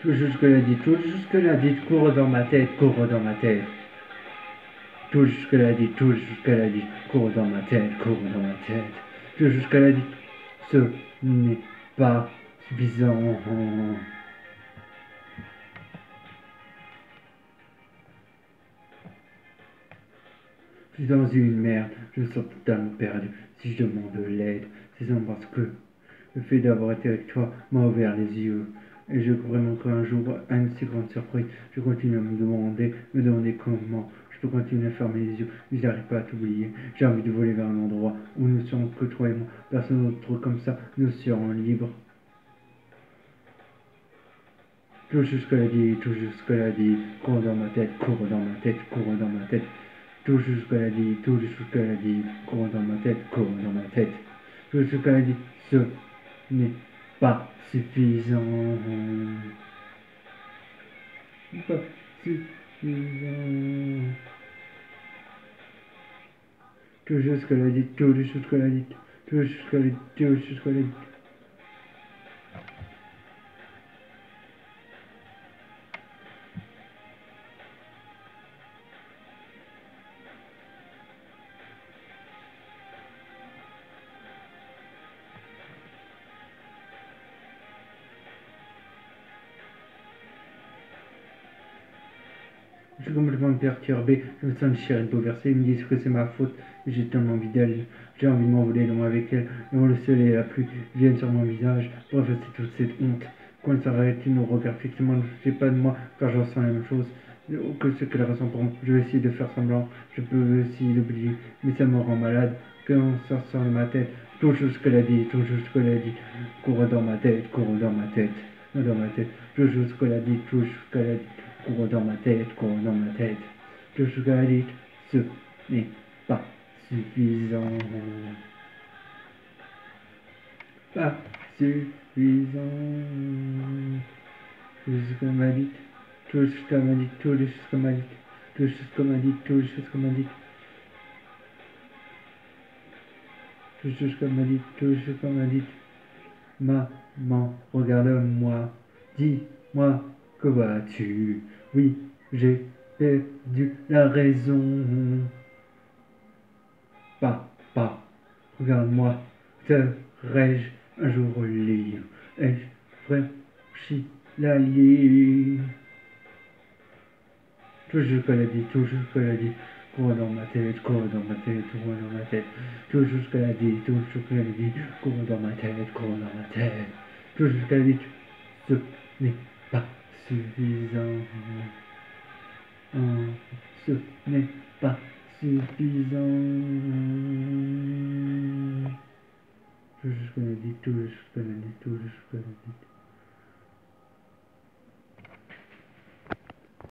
Tout jusque-là dit, tout jusque-là dit, cours dans ma tête, cours dans ma tête. Tout jusque-là dit, tout jusque-là dit, cours dans ma tête, cours dans ma tête. Tout jusque-là dit, ce n'est pas suffisant. Je suis dans une merde, je me sens totalement perdu. Si je demande de l'aide, c'est simplement parce que le fait d'avoir été avec toi m'a ouvert les yeux. Et je vraiment qu'un jour, à une si grande surprise, je continue à me demander comment je peux continuer à fermer les yeux, mais je n'arrive pas à t'oublier. J'ai envie de voler vers un endroit où nous sommes que toi et moi, personne d'autre comme ça, nous serons libres. Tout jusque-là dit, tout jusque-là dit, cours dans ma tête, cours dans ma tête, cours dans ma tête. Tout jusque-là dit, tout jusque-là dit, cours dans ma tête, cours dans ma tête. Tout jusque-là dit, ce n'est pas suffisant. Pas suffisant. Tout jusque-là dit, tout jusque-là dit, tout jusque-là dit, tout jusque-là dit. Je suis complètement perturbé, je me sens déchiré, bouleversé, ils me disent que c'est ma faute, j'ai tellement envie d'elle, j'ai envie de m'envoler loin avec elle, et le soleil et la pluie viennent sur mon visage pour effacer toute cette honte. Quand elle s'arrête, il nous regarde fixement, ne sais pas de moi, car je ressens la même chose que ce qu'elle ressent pour moi. Je vais essayer de faire semblant, je peux essayer d'oublier, mais ça me rend malade, quand ça sort de ma tête, tout ce qu'elle a dit, tout ce qu'elle a dit, court dans ma tête, court dans ma tête, dans ma tête, tout ce qu'elle a dit, tout ce qu'elle a dit. Cours dans ma tête, cours dans ma tête. Tout ce qu'elle a dit, ce n'est pas suffisant. Pas suffisant. Tout ce qu'elle m'a dit, tout ce qu'elle m'a dit, tout ce qu'elle m'a dit, tout ce qu'elle m'a dit, tout ce qu'elle m'a dit. Tout ce qu'elle m'a dit, tout ce qu'elle m'a dit. Maman, regarde-moi, dis-moi que vois-tu. Oui, j'ai perdu la raison. Papa, regarde-moi, serai-je un jour libre? Ai-je franchi la ligne? Tout ce qu'elle a dit, tout ce qu'elle a dit, cours dans ma tête, cours dans ma tête, cours dans ma tête. Tout ce qu'elle a dit, tout ce qu'elle a dit, cours dans ma tête, cours dans ma tête. Tout ce qu'elle a dit, ce n'est pas suffisant. Ce n'est pas suffisant. Tout ce qu'elle a dit, tout ce qu'elle a dit, tout ce qu'elle a dit.